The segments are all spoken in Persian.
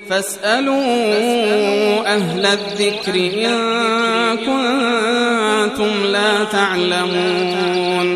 فاسألوا أهل الذكر إن كنتم لا تعلمون.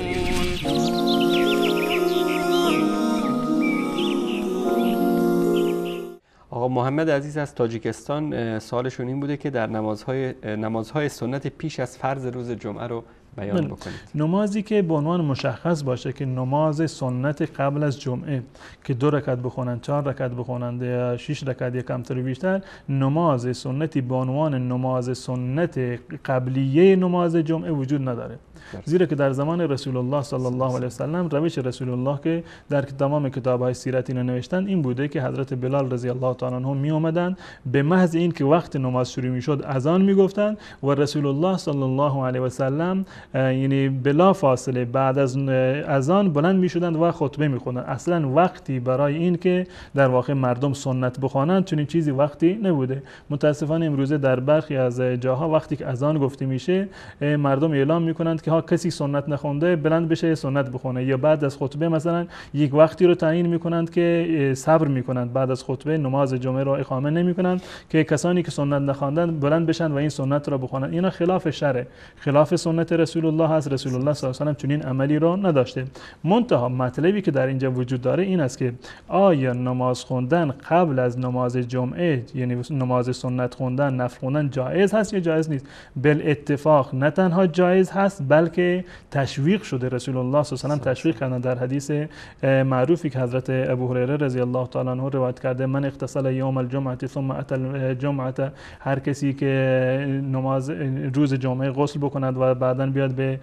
آقا محمد عزیز از تاجیکستان سوالشون این بوده که در نمازهای سنت پیش از فرض روز جمعه رو بیان بکنید. نمازی که به عنوان مشخص باشه که نماز سنت قبل از جمعه که 2 رکعت بخونن، 4 رکعت بخونن یا 6 رکعت یا کمتر و بیشتر، نماز سنتی به عنوان نماز سنت قبلیه نماز جمعه وجود نداره. زیرا که در زمان رسول الله صلی الله علیه و سلم روش رسول الله که در تمام کتاب‌های سیرت اینو نوشتن این بوده که حضرت بلال رضی الله تعالی عنه می اومدن به محض این که وقت نماز شروع میشد اذان میگفتن و رسول الله صلی الله علیه و سلم یعنی بلا فاصله بعد از اذان بلند میشدند و خطبه میخوندند. اصلا وقتی برای این که در واقع مردم سنت بخوانند چنین چیزی وقتی نبوده. متاسفانه امروزه در برخی از جاها وقتی که اذان گفته میشه مردم اعلام میکنند که ها کسی سنت نخونده بلند بشه سنت بخونه، یا بعد از خطبه مثلا یک وقتی رو تعیین میکنند که صبر میکنند بعد از خطبه نماز جمعه رو اقامه نمیکنند که کسانی که سنت نخواندن بلند بشن و این سنت رو بخونند. اینا خلاف شرع، خلاف سنت رسول الله هست. رسول الله صلی الله علیه و سلم چنین عملی رو نداشته. منتها مطلبی که در اینجا وجود داره این است که آیا نماز خوندن قبل از نماز جمعه یعنی نماز سنت خوندن، نفل خوندن جایز هست یا جایز نیست؟ بالاتفاق نه تنها جایز هست بلکه تشویق شده. رسول الله صلی الله علیه و سلم تشویق کردن در حدیث معروفی که حضرت ابو هریره رضی الله تعالی عنه روایت کرده: من اغتسل یوم الجمعه ثم اتى الجمعه، هر کسی که نماز روز جمعه غسل بکند و بعداً بیاد به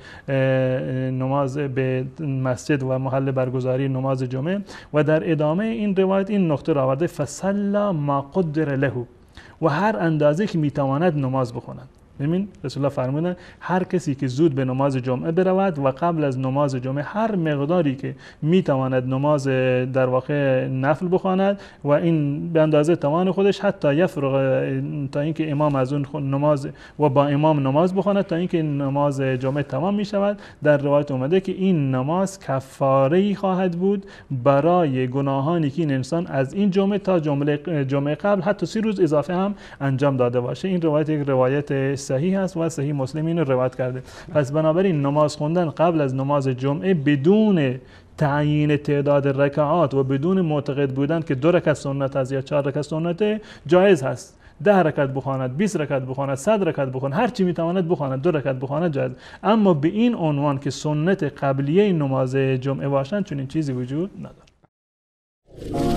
نماز به مسجد و محل برگزاری نماز جمعه، و در ادامه این روایت این نکته را آورده: فصلى ما قدر له، و هر اندازه که میتواند نماز بخواند. ببین رسول الله فرمودن هر کسی که زود به نماز جمعه برود و قبل از نماز جمعه هر مقداری که میتواند نماز در واقع نفل بخواند و این به اندازه توان خودش، حتی یفرغ، تا اینکه امام از اون نماز و با امام نماز بخواند تا اینکه نماز جمعه تمام می شود. در روایت اومده که این نماز کفاره‌ای خواهد بود برای گناهانی که این انسان از این جمعه تا جمعه قبل حتی 3 روز اضافه هم انجام داده باشه. این روایت یک روایت صحیح است و صحیح مسلم اینو روایت کرده. پس بنابراین نماز خوندن قبل از نماز جمعه بدون تعیین تعداد رکعات و بدون معتقد بودن که 2 رکعت سنت است یا 4 رکعت سنت جایز هست. 10 رکعت بخواند، 20 رکعت بخواند، 100 رکعت بخواند، هر چی میتواند بخواند، 2 رکعت بخواند جایز. اما به این عنوان که سنت قبلیه نماز جمعه باشند چنین چیزی وجود ندارد.